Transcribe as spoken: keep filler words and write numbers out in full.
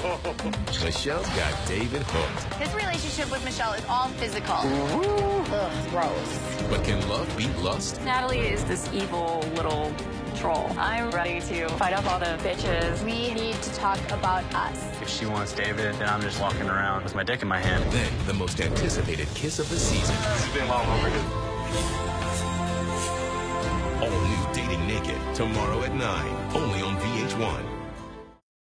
Michelle's got David hooked. His relationship with Michelle is all physical. Ugh, gross. But can love beat lust? Natalie is this evil little troll. I'm ready to fight up all the bitches. We need to talk about us. If she wants David, then I'm just walking around with my dick in my hand. Then, the most anticipated kiss of the season. It's been long overdue. All new Dating Naked, tomorrow at nine, only on V H one.